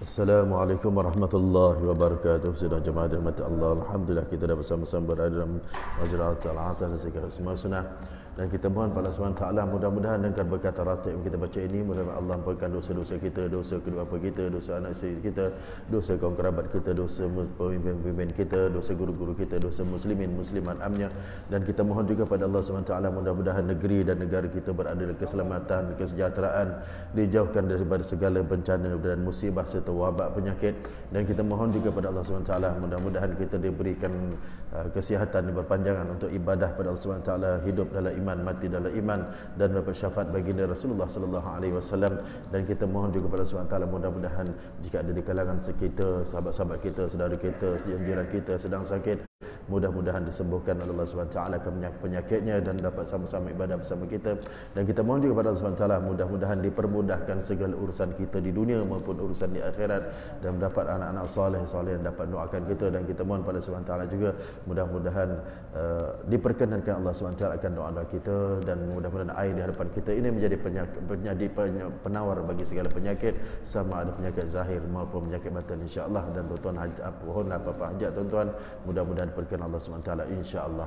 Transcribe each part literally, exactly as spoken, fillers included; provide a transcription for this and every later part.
Assalamualaikum warahmatullahi wabarakatuh. Sidang jemaah dirahmati Allah, alhamdulillah kita dah bersama-sama berada dalam Majlis Al-Atas dan segala semua sunnah. Dan kita mohon pada Allah subhanahu wa taala mudah-mudahan dengan berkat ratib yang kita baca ini, mudah-mudahan Allah ampunkan dosa-dosa kita, dosa kedua bapa kita, dosa anak isteri kita, dosa kaum kerabat kita, dosa pemimpin-pemimpin kita, dosa guru-guru kita, dosa muslimin muslimat amnya. Dan kita mohon juga pada Allah subhanahu wa taala mudah-mudahan negeri dan negara kita berada dalam keselamatan, kesejahteraan, dijauhkan daripada segala bencana dan musibah serta wabak penyakit. Dan kita mohon juga pada Allah subhanahu wa taala mudah-mudahan kita diberikan uh, kesihatan dan berpanjangan untuk ibadah pada Allah subhanahu wa taala, hidup dalam iman, mati dalam iman, dan dapat syafaat baginda Rasulullah sallallahu alaihi wasallam. Dan kita mohon juga pada Allah subhanahu wa taala mudah-mudahan jika ada di kalangan kita, sahabat-sahabat kita, saudara kita, jiran kita sedang sakit, mudah-mudahan disembuhkan oleh Allah subhanahu wa taala penyakitnya dan dapat sama-sama ibadah bersama kita. Dan kita mohon juga pada Allah subhanahu wa taala mudah-mudahan dipermudahkan segala urusan kita di dunia maupun urusan di akhirat, dan mendapat anak-anak soleh-soleh yang dapat doakan kita. Dan kita mohon pada Allah subhanahu wa taala juga mudah-mudahan uh, diperkenankan Allah subhanahu wa taala akan doa-doa kita, dan mudah-mudahan air di hadapan kita ini menjadi penyakit, menjadi penawar bagi segala penyakit, sama ada penyakit zahir maupun penyakit batin insya-Allah. Dan tuan-tuan hajat mohon apa-apa hajat tuan-tuan mudah-mudahan diperkenankan Allah subhanahu wa taala insya-Allah.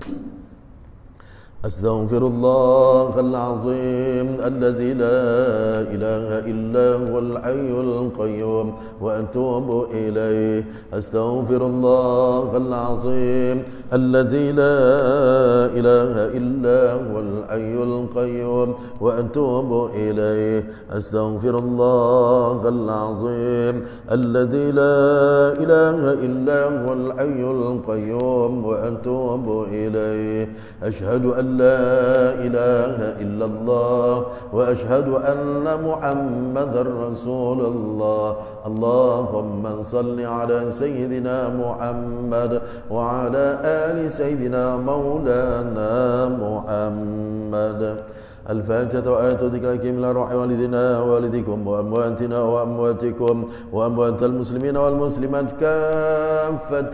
أستغفر الله العظيم الذي لا إله إلا هو الحي القيوم وأتوب إليه. أستغفر الله العظيم الذي لا إله إلا هو الحي القيوم وأتوب إليه. أستغفر الله العظيم الذي لا إله إلا هو الحي القيوم وأتوب إليه. أشهد أن لا إله إلا الله وأشهد أن محمدا رسول الله. اللهم صل على سيدنا محمد وعلى آل سيدنا مولانا محمد. الفاتحة وآيات ذكر الحكيم إلى روح والدنا ووالديكم وأمواتنا وأمواتكم وأموات المسلمين والمسلمات كافة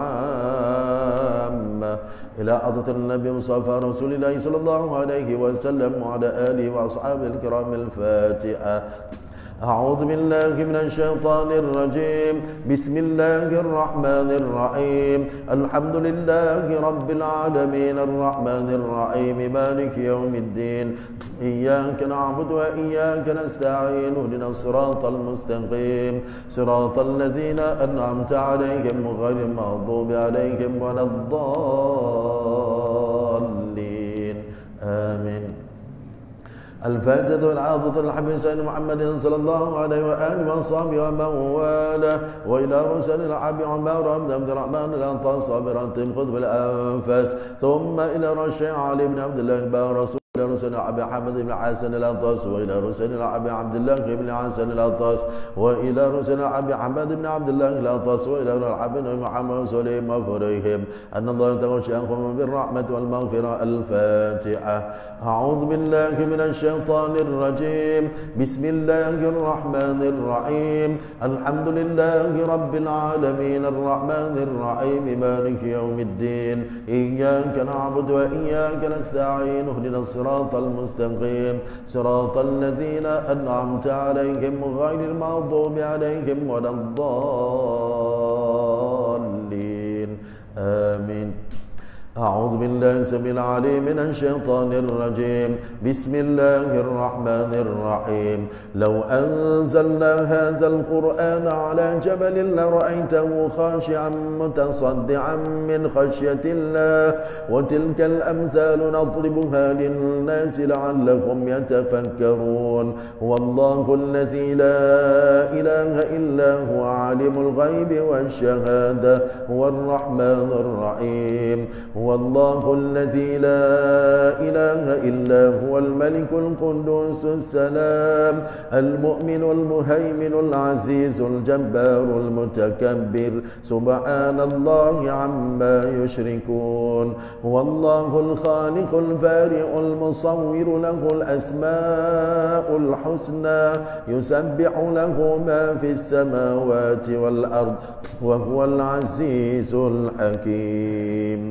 عامة إلى حضرة النبي مصطفى رسول الله صلى الله عليه وسلم وعلى آله وأصحابه الكرام. الفاتحة. أعوذ بالله من الشيطان الرجيم. بسم الله الرحمن الرحيم. الحمد لله رب العالمين الرحمن الرحيم مالك يوم الدين. إياك نعبد وإياك نستعين اهدنا الصراط المستقيم صراط الذين أنعمت عليهم غير المغضوب عليهم ولا الضالين. آمين. الفاتحة والعاضة الحبيب سيدنا محمد صلى الله عليه وآله وصحبه ومن والاه. وإلى رسل العبد عمار بن عبد الرحمن الأنصاري صابرا خذ بالأنفاس. ثم إلى رشيع علي بن عبد الله رسول إلى رسول أبي حمد بن حسن الأطاس. وإلى رسول أبي عبد الله بن حسن الأطاس. وإلى رسول أبي حمد بن عبد الله الأطاس. وإلى الحبيب محمد رسولهم وفريهم أن الله تغشاهم بالرحمة والمغفرة. الفاتحة. أعوذ بالله من الشيطان الرجيم. بسم الله الرحمن الرحيم. الحمد لله رب العالمين الرحمن الرحيم مالك يوم الدين. إياك نعبد وإياك نستعين اهدنا الصراط المستقيم صراط الذين أنعمت عليهم غير المغضوب عليهم ولا الضالين. آمين. أعوذ بالله السميع العليم من الشيطان الرجيم. بسم الله الرحمن الرحيم. لو أنزلنا هذا القرآن على جبل لرأيته خاشعا متصدعا من خشية الله وتلك الأمثال نضربها للناس لعلهم يتفكرون. هو الله الذي لا إله إلا هو عالم الغيب والشهادة هو الرحمن الرحيم. هو الله الذي لا إله إلا هو الملك القدوس السلام المؤمن المهيمن العزيز الجبار المتكبر سبحان الله عما يشركون. هو الله الخالق البارئ المصور له الأسماء الحسنى يسبح له ما في السماوات والأرض وهو العزيز الحكيم.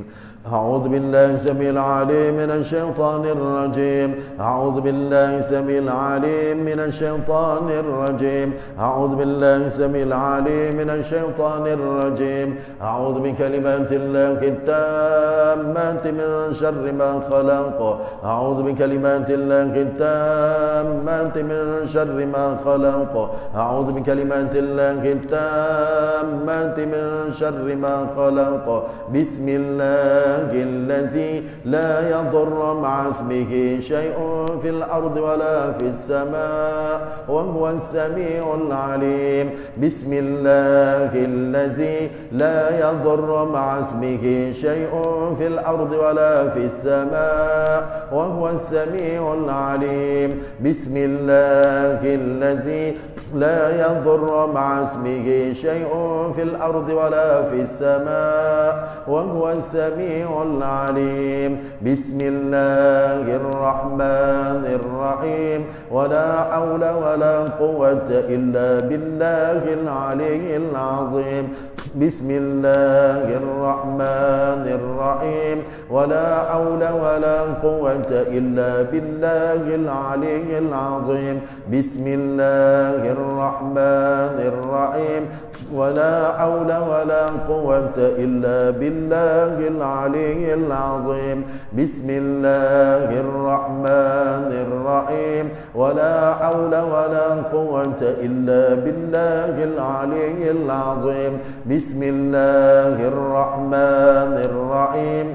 أعوذ بالله السميع العليم من الشيطان الرجيم أعوذ بالله السميع العليم من الشيطان الرجيم أعوذ بالله السميع العليم من الشيطان الرجيم أعوذ بكلمات الله التامات من شر ما خلق أعوذ بكلمات الله التامات من شر ما خلق أعوذ بكلمات الله التامات من شر ما خلق بسم الله الذي لا يضر مع اسمه شيء في الأرض ولا في السماء وهو السميع العليم بسم الله الذي لا يضر مع اسمه شيء في الأرض ولا في السماء وهو السميع العليم بسم الله الذي لا يضر مع اسمه شيء في الأرض ولا في السماء وهو السميع العليم بسم الله الرحمن الرحيم ولا حول ولا قوة إلا بالله العلي العظيم بسم الله الرحمن الرحيم ولا حول ولا قوة إلا بالله العلي العظيم بسم الله الرحمن الرحيم ولا حول ولا قوة إلا بالله العلي العظيم بسم الله الرحمن الرحيم ولا حول ولا قوة إلا بالله العلي العظيم بسم الله الرحمن الرحيم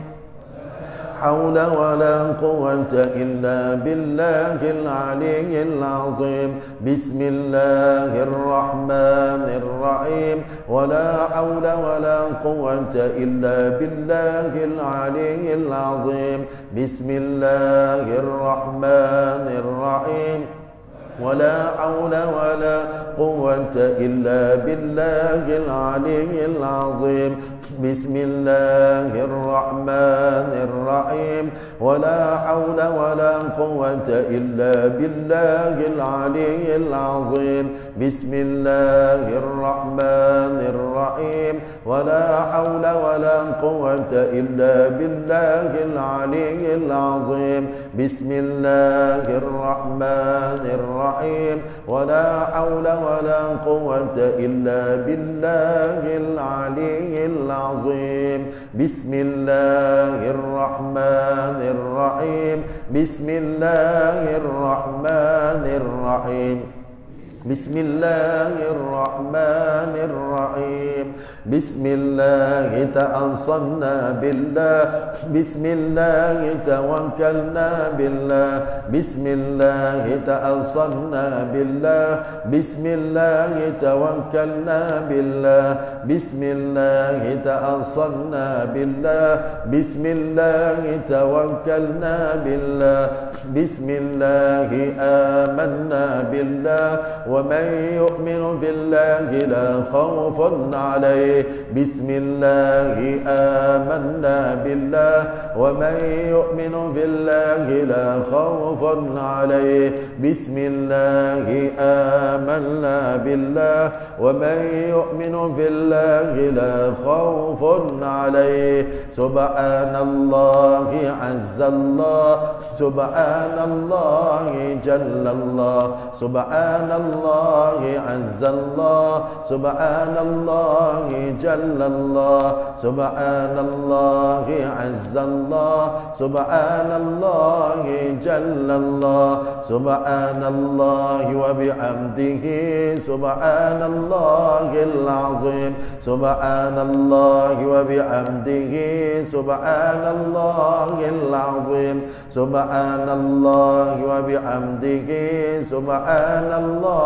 حول ولا قوة إلا بالله العلي العظيم بسم الله الرحمن الرحيم ولا حول ولا قوة إلا بالله العلي العظيم بسم الله الرحمن الرحيم ولا حول ولا قوة إلا بالله العلي العظيم بسم الله الرحمن الرحيم ولا حول ولا قوة إلا بالله العلي العظيم بسم الله الرحمن الرحيم ولا حول ولا قوة إلا بالله العلي العظيم بسم الله الرحمن الرحيم الرحيم ولا حول ولا قوة إلا بالله العلي العظيم بسم الله الرحمن الرحيم بسم الله الرحمن الرحيم بسم الله الرحمن الرحيم بسم الله توصلنا بالله بسم الله توكلنا بالله بسم الله توصلنا بالله بسم الله توكلنا بالله بسم الله توصلنا بالله بسم الله توكلنا بالله بسم الله آمنا بالله ومن يؤمن في الله لا خوف عليه بسم الله آمنا بالله ومن يؤمن في الله لا خوف عليه بسم الله آمنا بالله ومن يؤمن في الله لا خوف عليه سبحان الله عز الله سبحان الله جل الله سبحان الله الله عز الله سبحان الله جل الله سبحان الله عز الله سبحان الله جل الله سبحان الله وبحمده سبحان الله العظيم سبحان الله وبحمده سبحان الله العظيم سبحان الله وبحمده سبحان الله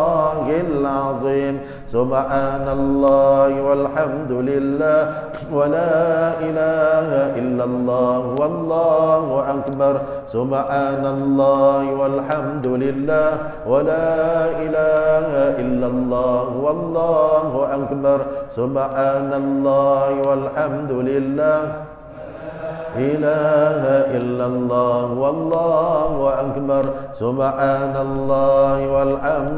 العظيم سبحان الله والحمد لله ولا إله إلا الله والله أكبر سبحان الله والحمد لله ولا إله إلا الله والله أكبر سبحان الله والحمد لله إله إلا الله والله أكبر سبحان الله والحمد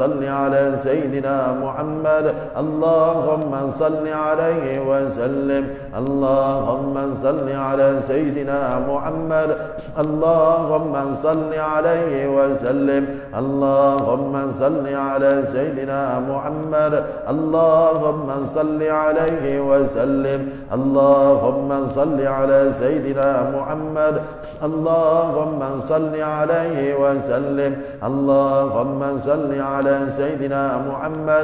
صل على سيدنا محمد اللهم صل عليه وسلم اللهم صل على سيدنا محمد اللهم صل عليه وسلم اللهم صل على سيدنا محمد اللهم صل عليه وسلم اللهم صل على سيدنا محمد اللهم صل عليه وسلم اللهم صل على سيدنا محمد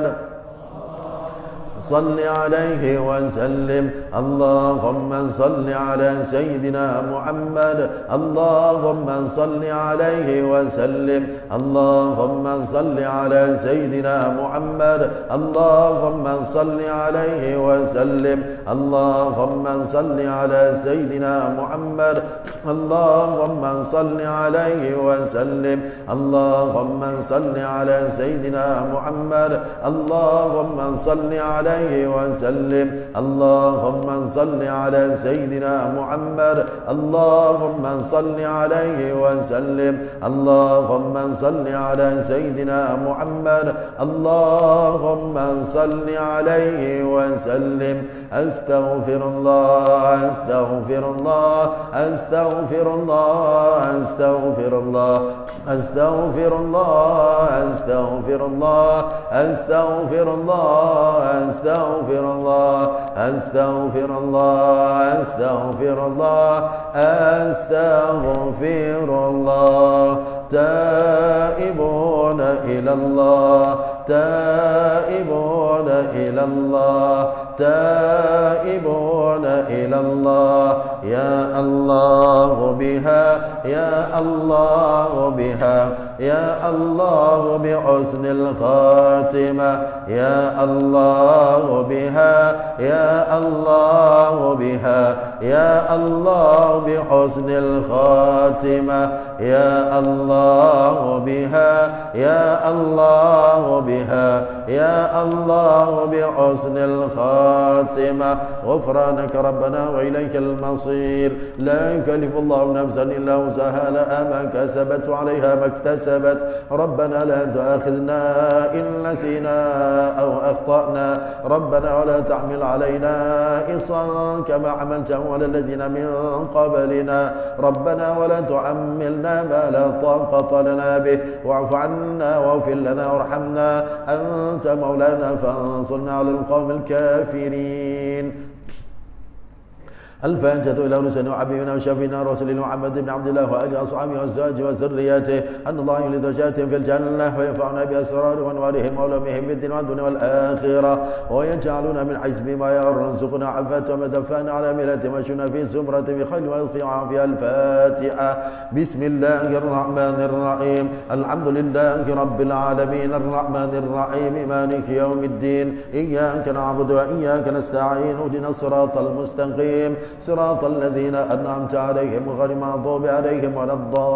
صل عليه وسلم اللهم صل على سيدنا محمد اللهم صل عليه وسلم اللهم صل على سيدنا محمد اللهم صل عليه وسلم اللهم صل على سيدنا محمد اللهم صل عليه وسلم اللهم صل على سيدنا محمد اللهم صل عليه عليه وسلم اللهم صل على سيدنا محمد اللهم صل عليه وسلم اللهم صل على سيدنا محمد اللهم صل عليه وسلم أستغفر الله أستغفر الله أستغفر الله أستغفر الله أستغفر الله أستغفر الله أستغفر الله أستغفر الله أستغفر الله أستغفر الله أستغفر الله تائبون إلى الله تائبون إلى الله تائبون إلى الله يا الله بها يا الله بها يا الله بحسن الخاتمة يا الله بها يا الله بها يا الله بحسن الخاتمة يا الله بها يا الله بها يا الله بحسن الخاتمة غفرانك ربنا وإليك المصير لا يكلف الله نفسا إلا وسعها لها ما كسبت وعليها ما اكتسبت ربنا لا تؤاخذنا إن نسينا أو أخطأنا ربنا ولا تحمل علينا إصرا كما حملته على الذين من قبلنا ربنا ولا تحملنا ما لا طاقة لنا به واعف عنا واغفر لنا وارحمنا أنت مولانا فانصرنا على القوم الكافرين الفاتحة إلى رسول وحبيبنا وشفينا رسول محمد بن عبد الله وآله وأصحابه وأزواجه وذريته أن الله يولد درجاتهم في الجنة وينفعنا بأسرار وأنوارهم وعلومهم في الدين والدنيا والآخرة ويجعلنا من حزب ما يرزقنا عفاة ومدفانا على ملة مشينا في زمرة بخير ولطف وعافية الفاتحة بسم الله الرحمن الرحيم الحمد لله رب العالمين الرحمن الرحيم مالك يوم الدين إياك نعبد وإياك نستعين اهدنا الصراط المستقيم صراط الذين أنعمت عليهم غير المغضوب عليهم ولا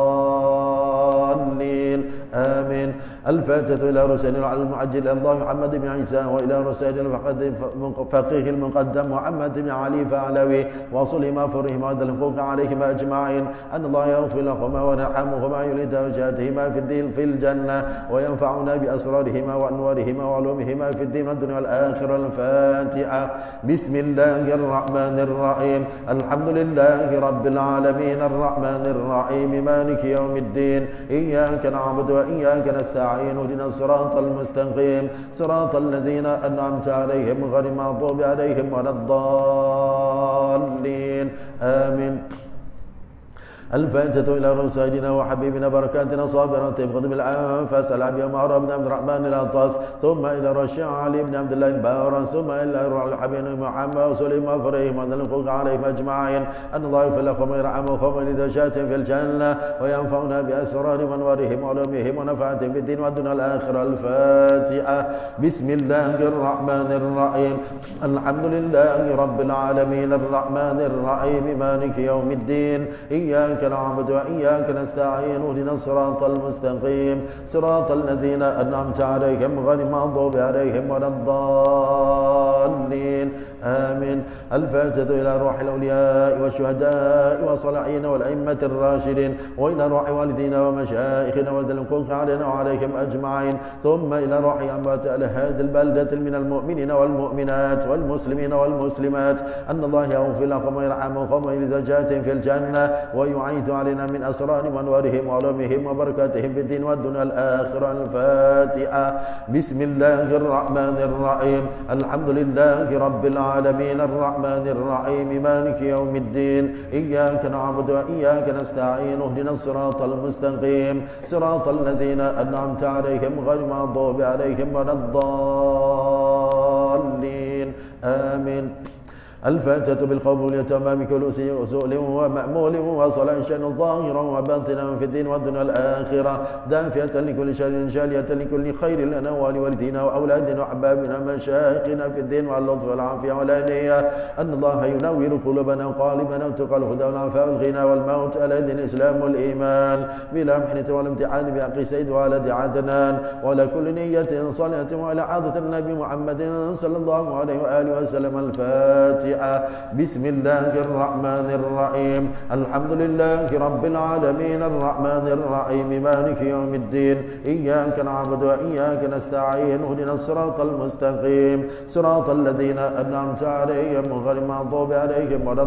الضالين آمين الفاتحة إلى رسول المعجل الله محمد بن عيسى وإلى رسول الفقيه المقدم محمد بن علي فعلوي وصلهما فرهما والحقوق عليهما أجمعين أن الله يغفر لهما ويرحمهما يولد درجاتهما في الدين في الجنة وينفعنا بأسرارهما وأنوارهما وعلومهما في الدين والدنيا والآخرة الفاتحة بسم الله الرحمن الرحيم الحمد لله رب العالمين الرحمن الرحيم مالك يوم الدين إياك نعبد وإياك نستعين اهدنا الصراط المستقيم صراط الذين أنعمت عليهم غير المغضوب عليهم ولا الضالين آمين الفاتحة إلى رسولنا وحبيبنا بركاتنا صابرة بقدم الأنفاس العبي ومعرى بن عبد الرحمن الأطاس ثم إلى رشيع علي بن عبد الله البارا ثم إلى روح الحبيب محمد وسليم وفريهم وذلقوك عليهم أجمعين أن الله يغفر لهم ويرحمهم لدرجات في الجنة وينفعنا بأسرار وأنوارهم وعلومهم ونفعتهم في الدين والدنيا الآخرة الفاتحة بسم الله الرحمن الرحيم الحمد لله رب العالمين الرحمن الرحيم مالك يوم الدين إياك نعبد وإياك نستعين اهدنا الصراط المستقيم صراط الذين أنعمت عليهم غير المغضوب عليهم ولا الضالين آمين الفاتحة إلى روح الأولياء والشهداء والصالحين والأئمة الراشدين، وإلى روح والدينا ومشايخنا وذي الحقوق علينا وعليهم أجمعين، ثم إلى روح أموات أهل هذه البلدة من المؤمنين والمؤمنات والمسلمين والمسلمات، أن الله يغفر لهم ويرحمهم ويرزقهم في الجنة ويعيد علينا من أسرار وأنوارهم وعلومهم وبركاتهم في الدين والدنيا الآخرة. الفاتحة. بسم الله الرحمن الرحيم. الحمد لله رب العالمين الرحمن الرحيم مالك يوم الدين، إياك نعبد وإياك نستعين، اهدنا الصراط المستقيم صراط الذين أنعمت عليهم غير المغضوب عليهم ولا الضالين آمين. الفاتحة بالقبول تمام كل أصول ومأمول وصلاة شأن ظاهرا وباطنا في الدين والدنيا الآخرة، دافعة لكل شر شالية لكل خير لنا ولوالدينا وأولادنا وأحبابنا مشايخنا في الدين واللطف والعافية والعنية، أن الله ينور قلوبنا وقالبنا وتقى الهدى والعفاء والغنى والموت على دين الإسلام والإيمان بلا محنة ولا امتحان بحق سيد ولد عدنان، ولا كل نية صلاة وعلى عادة النبي محمد صلى الله عليه وآله وسلم. الفاتحة. بسم الله الرحمن الرحيم. الحمد لله رب العالمين الرحمن الرحيم مالك يوم الدين، إياك نعبد وإياك نستعين، اهدنا الصراط المستقيم صراط الذين أنعمت عليهم غير المغضوب عليهم ولا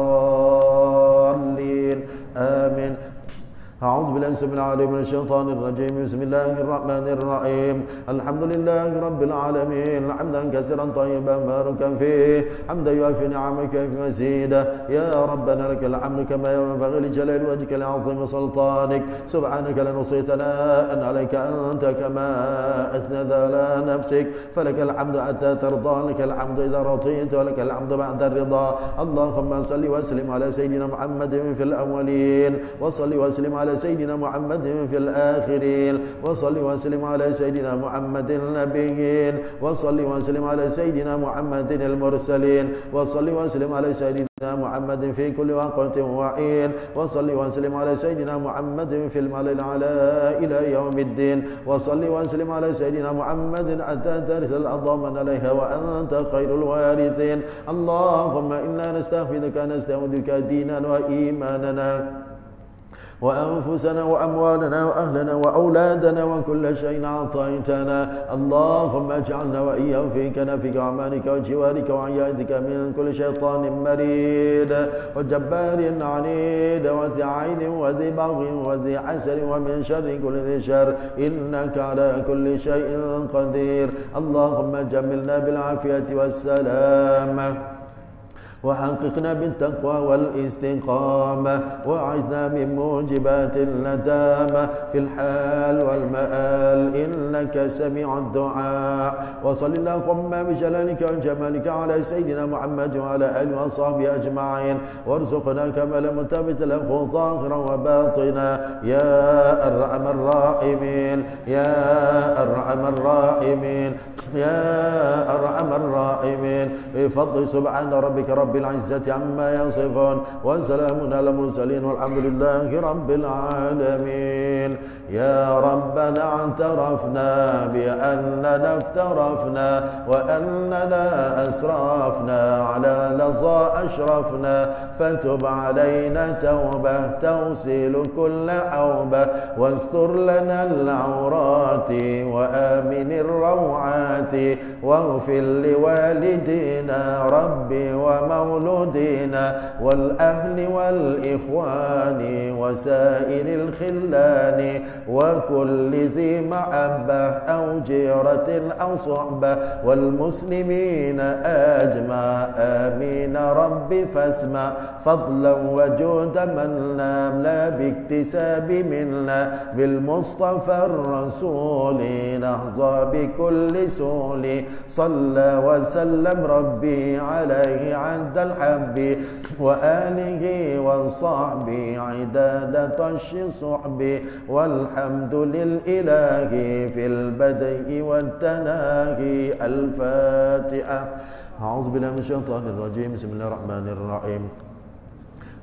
الضالين آمين. أعوذ بالله السميع العليم من الشيطان الرجيم. بسم الله الرحمن الرحيم. الحمد لله رب العالمين حمدا كثيرا طيبا باركا فيه، حمدا يوافي نعمك في مزيدا. يا ربنا لك الحمد كما ينبغي لجلال وجهك العظيم وسلطانك، سبحانك لا نحصي ثناء عليك أنت كما أثنت على نفسك، فلك الحمد حتى ترضى، لك الحمد إذا رضيت ولك الحمد بعد الرضا. اللهم صل وسلم على سيدنا محمد في الأولين، وصل وسلم على سيدنا محمد في الآخرين، وصل وسلم على سيدنا محمد النبيين، وصل وسلم على سيدنا محمد المرسلين، وصل وسلم على سيدنا محمد في كل وقت وحين، وصل وسلم على سيدنا محمد في المال الأعلى إلى يوم الدين، وصل وسلم على سيدنا محمد حتى ترث الأرض من عليها وأنت خير الوارثين. اللهم إنا نستغفرك نستودعك ديننا وإيماننا وأنفسنا وأموالنا وأهلنا وأولادنا وكل شيء أعطيتنا. اللهم اجعلنا وإياهم في كنفك وأمانك وجوارك وعيادك من كل شيطان مريد وجبار عنيد وذي عين وذي بغي وذي حسد ومن شر كل ذي شر، إنك على كل شيء قدير. اللهم جملنا بالعافية والسلامة وحققنا بالتقوى والاستقامة، وأعذنا من موجبات الندامة في الحال والمآل، إنك سميع الدعاء. وصل اللهم بجلالك وجمالك على سيدنا محمد وعلى آله وصحبه أجمعين، وارزقنا كمال متابت له ظاهرا وباطنا يا أرحم الراحمين يا أرحم الراحمين يا أرحم الراحمين. بفضل سبحان ربك رب العزة عما يصفون، وسلام على المرسلين والحمد لله رب العالمين. يا ربنا اعترفنا بأننا افترفنا وأننا أسرفنا على لظى أشرفنا، فتب علينا توبة تغسل كل عوبة، واستر لنا العورات وآمن الروعات، واغفر لوالدينا ربي ومولودينا والأهل والإخوان وسائر الخلان وكل ذي محبة أو جيرة أو صحبة والمسلمين أجمع آمين ربي. فاسمع فضلا وجود من لم لا باكتساب منا بالمصطفى الرسول نحظى بكل سول، صلى وسلم ربي عليه عند الحب وآله وصحبه عداد طش صحبه، والحمد للإله في البدء والتناهي. الفاتحة. أعوذ بالله من الشيطان الرجيم. بسم الله الرحمن الرحيم.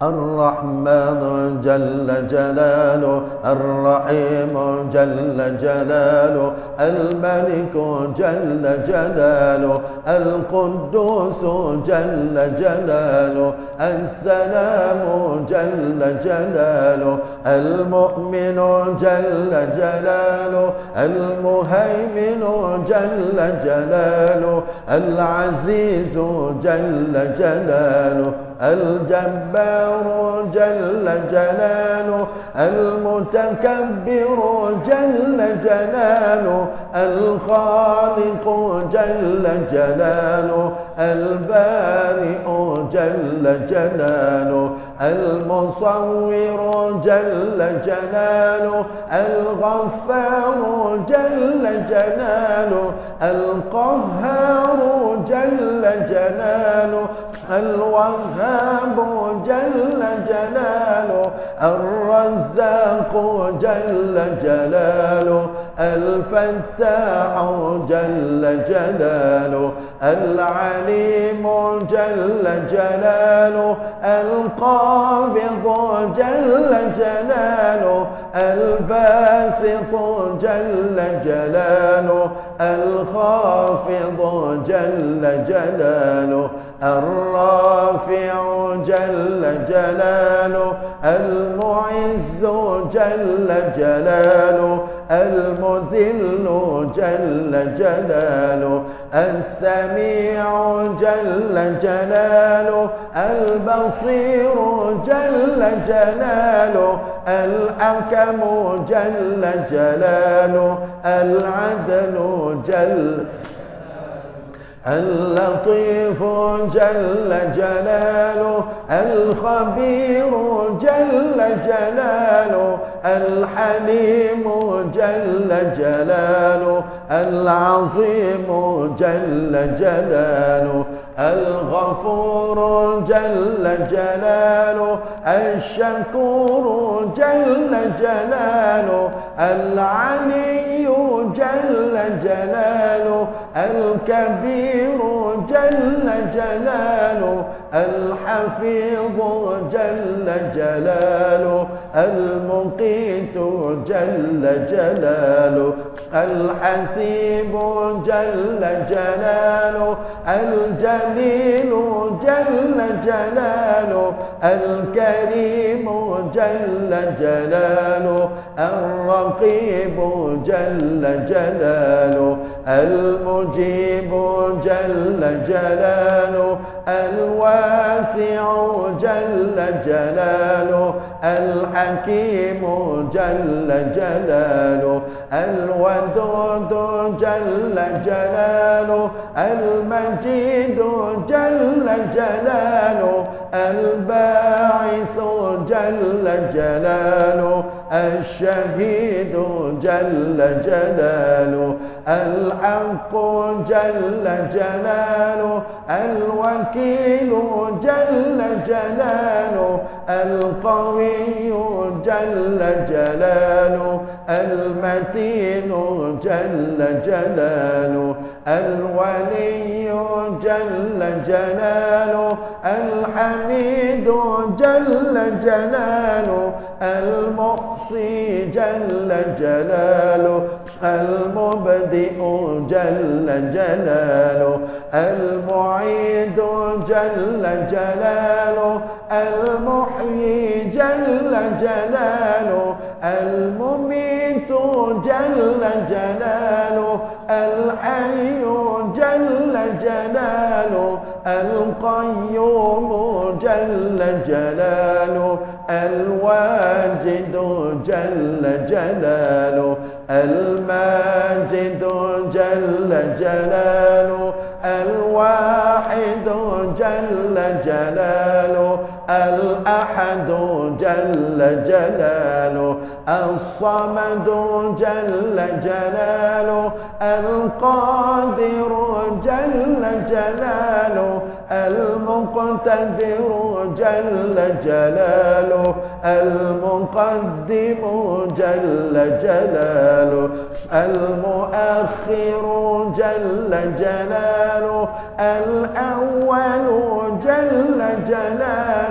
الرحمن جل جلاله، الرحيم جل جلاله، الملك جل جلاله، القدوس جل جلاله، السلام جل جلاله، المؤمن جل جلاله، المهيمن جل جلاله، العزيز جل جلاله، الجبار جل جلاله، المتكبر جل جلاله، الخالق جل جلاله، البارئ جل جلاله، المصور جل جلاله، الغفار جل جلاله، القهار جل جلاله، الوهاب جل جلاله، الرزاق جل جلاله، الفتاح جل جلاله، العليم جل جلاله، القابض جل جلاله، الباسط جل جلاله، الخافض جل جلاله، الرافع جل جلاله، المعز جل جلاله، المذل جل جلاله، السميع جل جلاله، البصير جل جلاله، الحكم جل جلاله، العدل جل اللطيف جل جلاله، الخبير جل جلاله، الحليم جل جلاله، العظيم جل جلاله، الغفور جل جلاله، الشكور جل جلاله، العلي جل جلاله، الكبير جل جلاله، الحفيظ جل جلاله، المقيت جل جلاله، الحسيب جل جلاله، الجليل جل جلاله، الكريم جل جلاله، الرقيب جل جلاله، المجيب جل جلاله، الواسع جل جلاله، الحكيم جل جلاله، الودود جل جلاله، المجيد جل جلاله، الباعث جل جلاله، الشهيد جل جلاله، الحق جل جلاله، الوكيل جل جلاله، القوي جل جلاله، المتين جل جلاله، الولي جل جلاله، الحميد جل جلاله، المحصي جل جلاله، المبدئ جل جلاله، المعيد جل جلاله، المحيي جل جلاله، المميت جل جلاله، الحي جل جلاله، القيوم جل جلاله، الواجد جل جلاله، الماجد جل جلاله، الواحد جل جلاله، الأحد جل جلاله، الصمد جل جلاله، القادر جل جلاله، المقتدر جل جلاله، المقدم جل جلاله، المؤخر جل جلاله، الأول جل جلاله،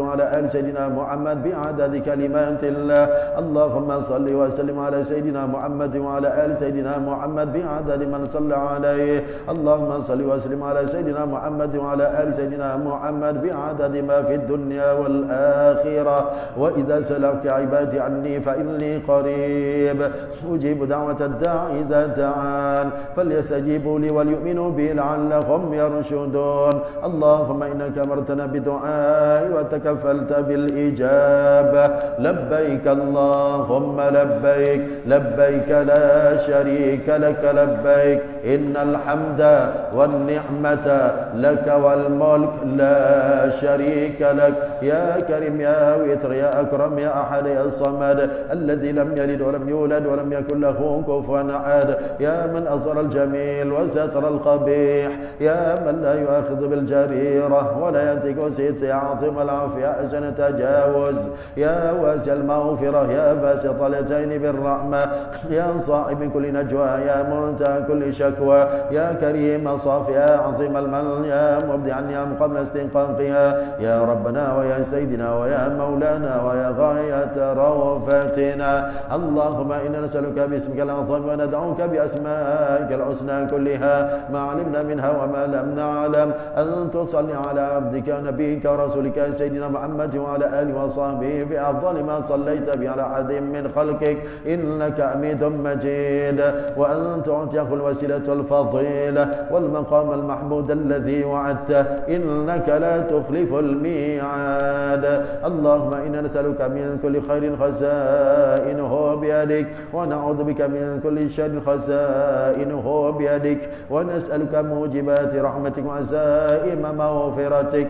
وعلى آل سيدنا محمد بعدد كلمات الله. اللهم صل وسلم على سيدنا محمد وعلى آل سيدنا محمد بعدد من صلى عليه. اللهم صل وسلم على سيدنا محمد وعلى آل سيدنا محمد بعدد ما في الدنيا والآخرة. وإذا سلك عبادي عني فإني قريب أجيب دعوة الداعي إذا دعان فليستجيبوا لي وليؤمنوا بي لعلهم يرشدون. اللهم إنك أمرتنا بدعاء وتكفلت بالإجابة. لبيك اللهم لبيك لبيك لا شريك لك لبيك إن الحمد والنعمة لك والملك لا شريك لك. يا كريم يا وتر يا أكرم يا أحد يا الصمد الذي لم يلد ولم يولد ولم يكن له كفوا أحد. يا من أظهر الجميل وستر القبيح. يا من لا يؤاخذ بالجريرة ولا ينتج وسيط يا عظيم العافية أحسن تجاوز. يا واسع المغفرة يا باسط اليدين بالرحمة. يا صاحب كل نجوى يا منتهى كل شكوى. يا كريم صافي يا عظيم المن يا مبدعا يا قبل استنقاقها. يا ربنا ويا سيدنا ويا مولانا ويا غاية روفتنا. اللهم إنا نسألك باسمك الأعظم وندعوك بأسمائك الحسنى كلها ما علمنا منها وما لم نعلم أن تصلي على عبدك ونبيك ورسولك سيدنا محمد وعلى آله وصحبه بأفضل ما صليت به على أحد من خلقك إنك حميد مجيد. وأن تعطيه الوسيلة والفضيلة والمقام المحمود الذي وعدته إنك لا تخلف الميعاد. اللهم إنا نسألك من كل خير خزائنه بيدك ونعوذ بك من كل شر خزائنه بيدك ونسألك موجبات رحمتك وعزائم مغفرتك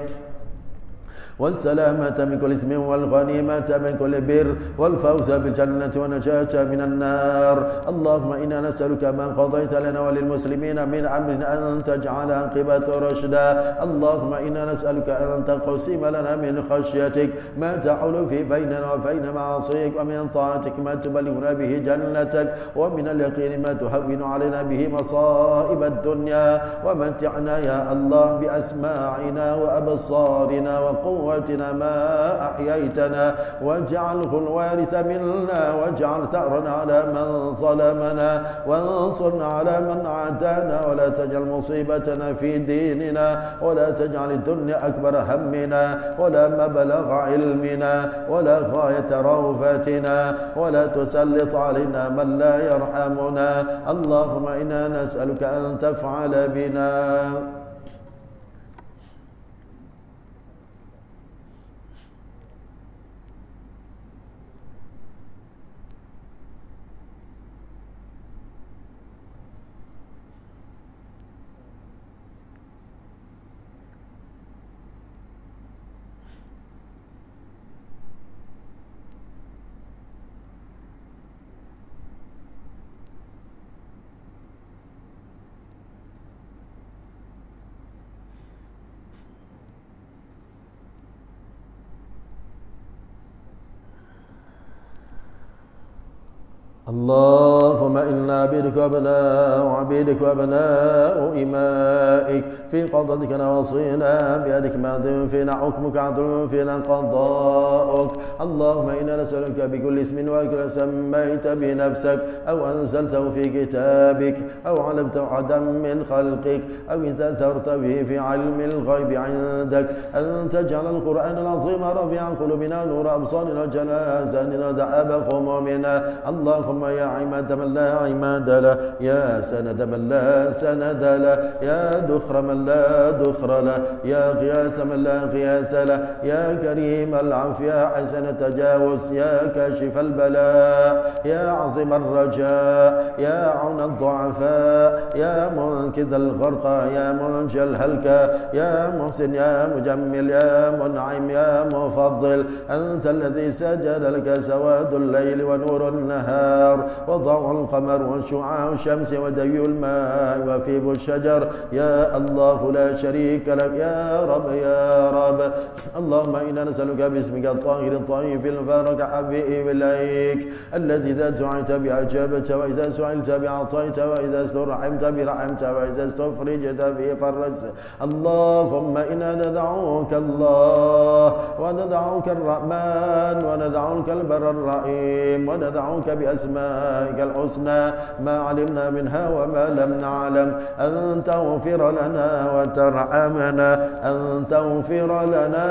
والسلامة من كل إثم والغنيمة من كل بر والفوز بالجنة والنجاة من النار. اللهم إنا نسألك ما قضيت لنا وللمسلمين من أمر أن تجعل عاقبة رشدا. اللهم إنا نسألك أن تقسم لنا من خشيتك ما تحول في بيننا وبين معاصيك ومن طاعتك ما تبلغنا به جنتك ومن اليقين ما تهون علينا به مصائب الدنيا. ومتعنا يا الله بأسماعنا وأبصارنا وقوة ما أحييتنا واجعله الوارث منا واجعل ثأرنا على من ظلمنا وانصرنا على من عادانا ولا تجعل مصيبتنا في ديننا ولا تجعل الدنيا أكبر همنا ولا مبلغ علمنا ولا غاية روفتنا ولا تسلط علينا من لا يرحمنا. اللهم إنا نسألك أن تفعل بنا اللهم إنا عبيدك وأبناء عبيدك وأبناء إمائك في قضتك نواصينا بيدك ماض فينا حكمك عدل فينا قضاؤك. اللهم إنا نسألك بكل اسم وكل سميت بنفسك أو أنزلته في كتابك أو علمته أحدا من خلقك أو استأثرت به في علم الغيب عندك أن تجعل القرآن العظيم رفيع قلوبنا نور أبصارنا وجلاء أحزاننا ذهاب همومنا. اللهم يا عماد من لا عماد له يا سند من لا سند له يا ذخر من لا ذخر له يا غياث من لا غياث له يا كريم العفو يا حسن التجاوز يا كاشف البلاء يا عظيم الرجاء يا عون الضعفاء يا منقذ الغرقى يا منجى الهلكى يا محسن يا مجمل يا منعم يا مفضل. أنت الذي سجد لك سواد الليل ونور النهار وضوء القمر وشعاع الشمس ودي الماء وفيب الشجر. يا الله لا شريك لك يا رب يا رب اللهم إنا نسألك باسمك الطاهر الطيب البارك حبيب إليك الذي إذا دعيت بأجابت وإذا سئلت بأعطيت وإذا استرحمت برحمت وإذا استفرجت به فرجت. اللهم إنا ندعوك الله وندعوك الرحمن وندعوك البر الرحيم وندعوك بأسمائك الحسنى ما علمنا منها وما لم نعلم أن تغفر لنا وترحمنا أن تغفر لنا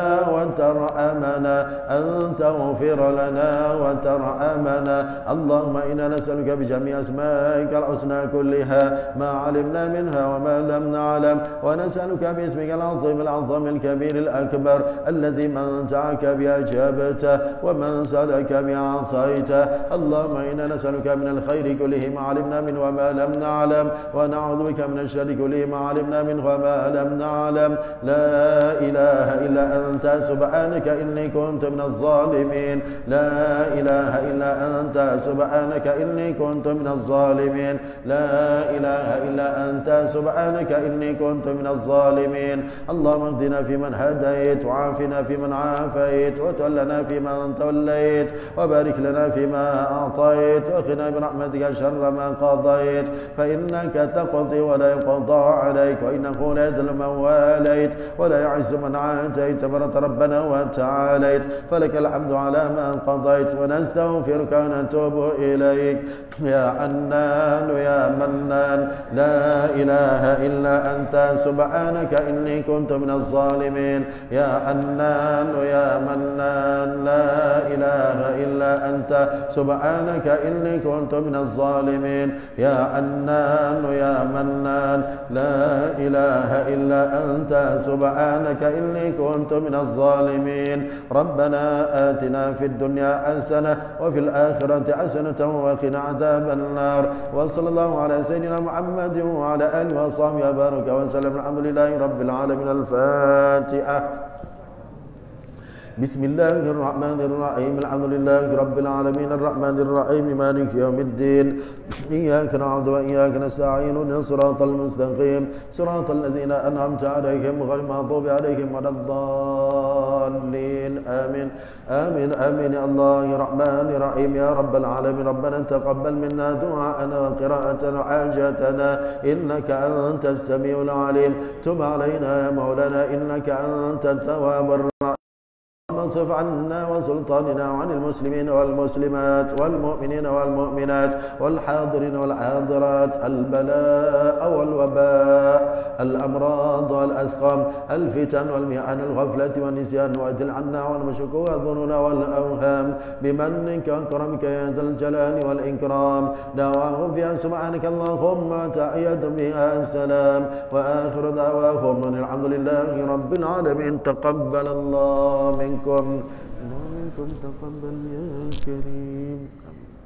وترحمنا أن تغفر لنا وترحمنا. اللهم إنا نسألك بجميع أسمائك الحسنى كلها ما علمنا منها وما لم نعلم ونسألك باسمك العظيم العظيم الكبير الأكبر الذي من دعاك بأجابته ومن سألك بعصيته. اللهم إنا نسألك من الخير كله ما علمنا منه وما لم نعلم ونعوذ بك من الشر كله ما علمنا منه وما لم نعلم. لا إله إلا أنت سبحانك إني كنت من الظالمين. لا إله إلا أنت سبحانك إني كنت من الظالمين. لا إله إلا أنت سبحانك إني كنت من الظالمين. اللهم اهدنا فيمن هديت وعافنا فيمن عافيت وتولنا فيمن توليت وبارك لنا فيما أعطيت وقنا برحمتك شر ما قضيت فإنك تقضي ولا يقضى عليك وإنه لا يذل من واليت ولا يعز من عاديت تبارك ربنا وتعاليت فلك الحمد على ما قضيت ونستغفرك ونتوب إليك يا حنان يا منان. لا إله إلا أنت سبحانك إني كنت من الظالمين. يا حنان يا منان لا إله إلا أنت سبحانك إني كنت من الظالمين. يا حنان يا منان لا إله إلا أنت سبحانك إني كنت من الظالمين. ربنا آتنا في الدنيا حسنة وفي الآخرة حسنة وقنا عذاب النار. وصلى الله على سيدنا محمد وعلى آله وصحبه وبارك وسلم. الحمد لله رب العالمين. الفاتحة. بسم الله الرحمن الرحيم. الحمد لله رب العالمين الرحمن الرحيم مالك يوم الدين. إياك نعبد وإياك نستعين اهدنا الصراط المستقيم صراط الذين أنعمت عليهم غير المغضوب عليهم ولا الضالين. آمين آمين آمين. يا الله يا رحمن يا رحيم يا رب العالمين ربنا تقبل منا دعاءنا وقراءتنا وحاجاتنا إنك أنت السميع العليم. تب علينا يا مولانا إنك أنت التواب الرحيم. واصرف عنا وسلطاننا وعن المسلمين والمسلمات والمؤمنين والمؤمنات والحاضرين والحاضرات البلاء والوباء الأمراض والأسقام الفتن والمحن الغفلة والنسيان وأدل عنا والمشكوى والظنون والأوهام بمنك وكرمك يا ذا الجلال والإكرام. دعواهم فيها سبحانك اللهم تحية بها السلام وآخر دعواهم أن الحمد لله رب العالمين. تقبل الله منكم منكم تقبل يا كريم.